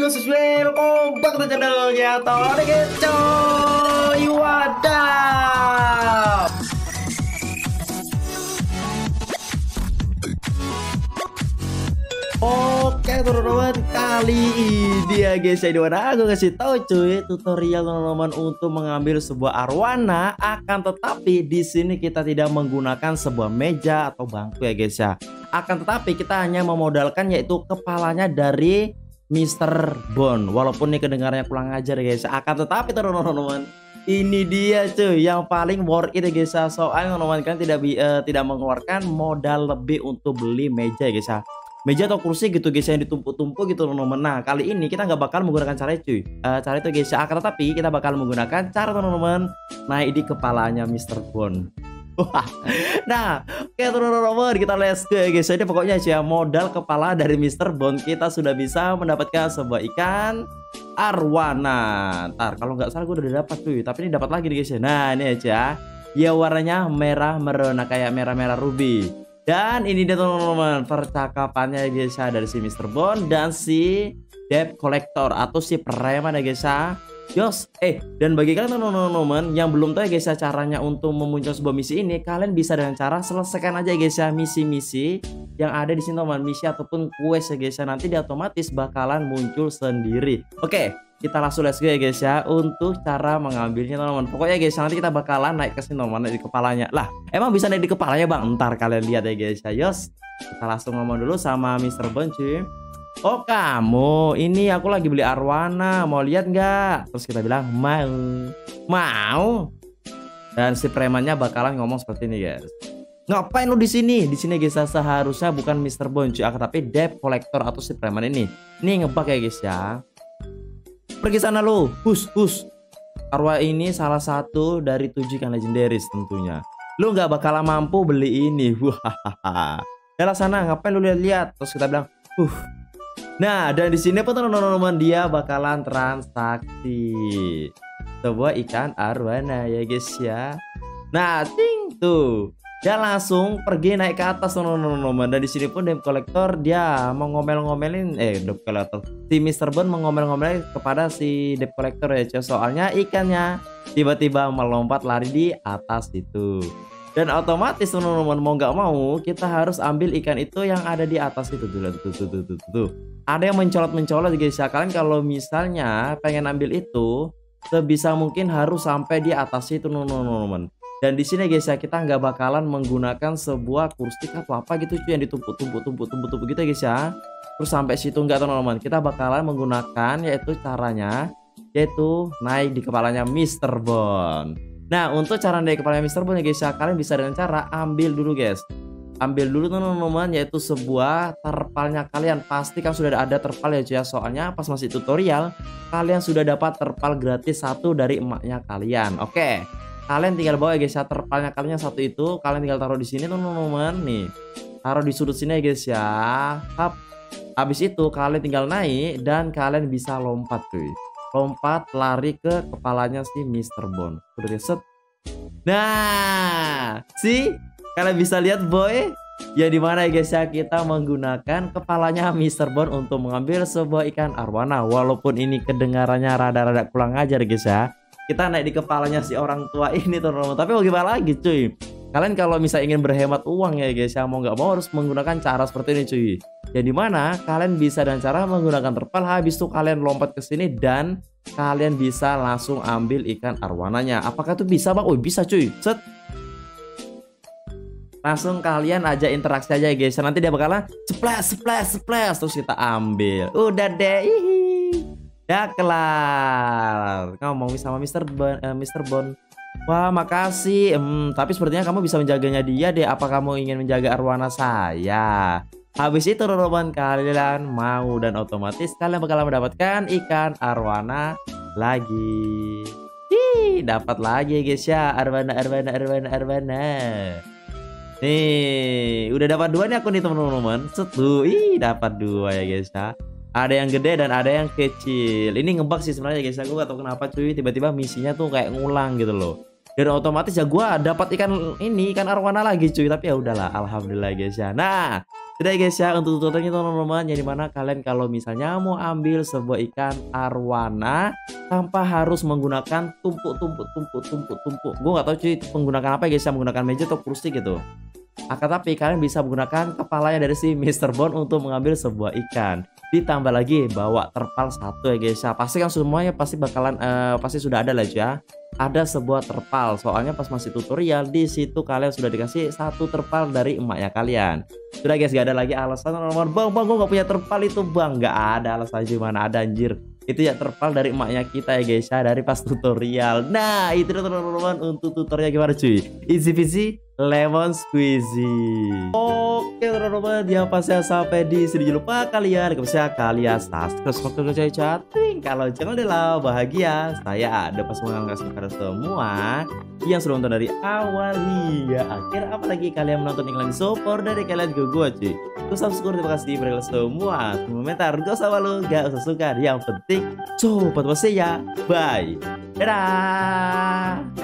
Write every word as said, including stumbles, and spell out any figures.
guys, welcome back to channelnya Tony Coy. Wadap. Oke teman-teman, kali ini ya guys, ya dimana aku kasih tahu cuy tutorial teman-teman untuk mengambil sebuah arwana. Akan tetapi di sini kita tidak menggunakan sebuah meja atau bangku ya guys ya. Akan tetapi kita hanya memodalkan yaitu kepalanya dari Mister Bond. Walaupun ini kedengarannya kurang ajar guys. Akan tetapi teman-teman, ini dia cuy yang paling worth it ya guys. Soalnya teman-teman kan tidak uh, tidak mengeluarkan modal lebih untuk beli meja ya guys ya. Meja atau kursi gitu guys yang ditumpuk-tumpuk gitu teman-teman. Nah kali ini kita nggak bakal menggunakan cara itu cuy. Uh, cara itu guys ya. Akan tetapi kita bakal menggunakan cara teman-teman naik di kepalanya Mister Bond. Nah, oke teman-teman, kita let's go ya guys. Jadi pokoknya aja modal kepala dari Mister Bond kita sudah bisa mendapatkan sebuah ikan arwana. Ntar kalau nggak salah gue udah dapat tuh, tapi ini dapat lagi nih guys. Nah ini aja, ya warnanya merah merona kayak merah-merah ruby. Dan ini dia teman-teman percakapannya guys ya dari si Mister Bond dan si debt collector atau si preman ya guys ya. Yos, eh dan bagi kalian teman-teman yang belum tahu ya guys ya caranya untuk memuncul sebuah misi ini, kalian bisa dengan cara selesaikan aja guys ya misi-misi yang ada di sini teman, misi ataupun quest ya guys ya, nanti dia otomatis bakalan muncul sendiri. Oke, kita langsung let's go ya guys ya untuk cara mengambilnya teman-teman. Pokoknya guys nanti kita bakalan naik ke sini teman, naik di kepalanya. Lah, emang bisa naik di kepalanya bang? Ntar kalian lihat ya guys ya. Yos, kita langsung ngomong dulu sama Mister Bond cuy. Oh kamu, ini aku lagi beli arwana, mau lihat nggak? Terus kita bilang mau, mau. Dan si premannya bakalan ngomong seperti ini guys. Ngapain lu di sini? Di sini guys seharusnya bukan Mister Bond cuy, tapi debt collector atau si preman ini. Ini ngebug ya guys ya. Pergi sana lu, hus hus. Arwah ini salah satu dari tujuh ikan legendaris tentunya. Lu nggak bakalan mampu beli ini. Wah, yalah sana, ngapain lu lihat-lihat? Terus kita bilang, uh. Nah, dan di sini pun teman-teman dia bakalan transaksi sebuah ikan arwana ya guys ya. Nah, ting tuh. Dia langsung pergi naik ke atas teman-teman. Dan di sini pun debt collector dia mau ngomel-ngomelin eh debt collector. Si Mister Bond mengomel-ngomelin kepada si debt collector ya, cuy. Soalnya ikannya tiba-tiba melompat lari di atas itu. Dan otomatis teman-teman mau nggak mau kita harus ambil ikan itu yang ada di atas itu tuh tuh tuh tuh tuh. tuh. Ada yang mencolot-mencolot guys ya. Kalian kalau misalnya pengen ambil itu sebisa mungkin harus sampai di atas itu teman-teman. Dan di sini guys ya kita nggak bakalan menggunakan sebuah kursi atau apa gitu cuy yang ditumpuk-tumpuk-tumpuk-tumpuk gitu guys ya. Terus sampai situ enggak teman-teman. Kita bakalan menggunakan yaitu caranya yaitu naik di kepalanya Mister Bond. Nah untuk cara naik kepalanya Mister Bond ya guys ya, kalian bisa dengan cara ambil dulu guys. Ambil dulu teman-teman yaitu sebuah terpalnya kalian. Pastikan sudah ada terpal ya cuy ya. Soalnya pas masih tutorial kalian sudah dapat terpal gratis satu dari emaknya kalian. Oke, kalian tinggal bawa ya guys ya terpalnya kalian satu itu. Kalian tinggal taruh di sini teman-teman nih. Taruh di sudut sini ya guys ya. Hap. Habis itu kalian tinggal naik dan kalian bisa lompat cuy. Lompat lari ke kepalanya si Mister Bond. Udah reset. Nah, si kalian bisa lihat boy, ya dimana ya guys ya kita menggunakan kepalanya Mister Bond untuk mengambil sebuah ikan arwana. Walaupun ini kedengarannya rada-rada kurang ajar guys ya. Kita naik di kepalanya si orang tua ini teman-teman. Tapi mau gimana lagi cuy? Kalian kalau misalnya ingin berhemat uang ya guys ya, mau nggak mau harus menggunakan cara seperti ini cuy. Ya dimana kalian bisa dengan cara menggunakan terpal, habis itu kalian lompat ke sini dan kalian bisa langsung ambil ikan arwananya. Apakah itu bisa bang? Oh bisa cuy. Set. Langsung kalian aja interaksi aja ya guys. Nanti dia bakalan splash splash splash terus kita ambil. Udah deh. Udah kelar. Ngomong sama Mister Bond, uh, Mister Bond. Wah makasih. Hmm, tapi sepertinya kamu bisa menjaganya dia deh. Apa kamu ingin menjaga arwana saya? Habis itu teman-teman kalian mau dan otomatis kalian bakalan mendapatkan ikan arwana lagi. Hi, dapat lagi guys ya arwana arwana arwana arwana. Nih, udah dapat dua nih aku nih teman-teman. Satu, ih dapat dua ya guys ya. Ada yang gede dan ada yang kecil. Ini ngebug sih sebenarnya guys. Aku gak tahu kenapa cuy. Tiba-tiba misinya tuh kayak ngulang gitu loh. Dan otomatis ya gue dapat ikan ini ikan arwana lagi cuy. Tapi ya udahlah, alhamdulillah guys ya. Nah, Sudah ya guys ya, untuk tutorialnya teman-teman, yang dimana kalian kalau misalnya mau ambil sebuah ikan arwana tanpa harus menggunakan tumpuk tumpuk tumpuk tumpuk tumpuk. Gue nggak tahu cuy menggunakan apa ya guys ya, menggunakan meja atau kursi gitu. Akan tapi kalian bisa menggunakan kepalanya dari si mister Bond untuk mengambil sebuah ikan. Ditambah lagi bawa terpal satu ya guys ya. Pasti kan semuanya pasti bakalan uh, pasti sudah ada lah ya. Ada sebuah terpal. Soalnya pas masih tutorial di situ kalian sudah dikasih satu terpal dari emaknya kalian. Sudah guys, gak ada lagi alasan teman-teman. Bang, bang, gue gak punya terpal itu bang. Gak ada alasan gimana ada anjir. Itu ya terpal dari emaknya kita ya guys ya, dari pas tutorial. Nah itu teman-teman untuk tutorial gimana cuy, easy peasy lemon squeezy. Oke teman-teman, yang pasti sampai di sini, jangan lupa kalian bisa kalian subscribe ke chatting. Kalau jangan lupa bahagia saya ada pas mengasih kepada semua yang sudah nonton dari awal hingga akhir, apalagi kalian menonton iklan support dari kalian ke gue cuy. Terus subscribe, terima kasih mereka semua. Komentar gak usah malu, gak usah suka, yang penting coba buat ya. Bye. Dadah.